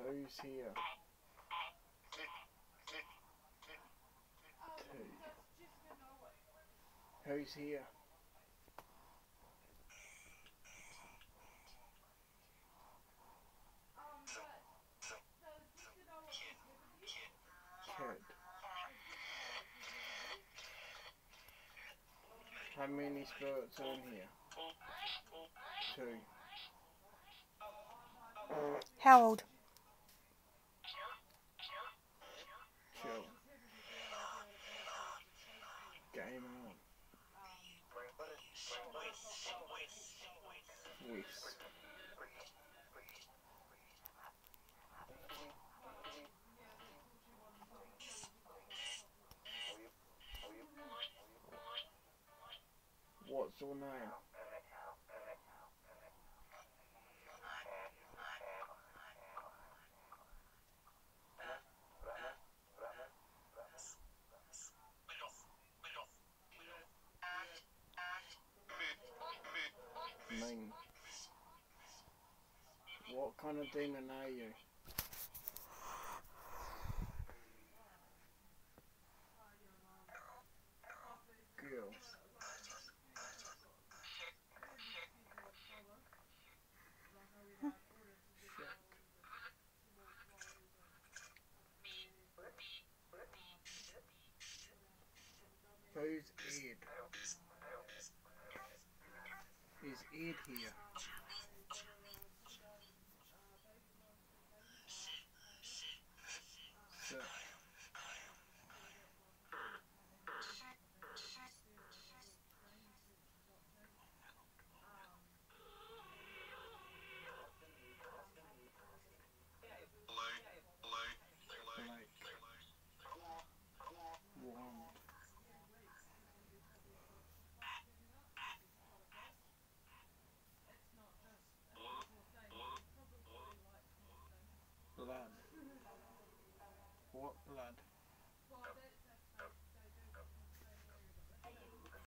Who's here? 2. Who's here? Kid. How many spirits are in here? 2. How old? Chill. Game on. West. What's your name? Ming. What kind of demon are you? Girl. Who's Ed? Is Ed here?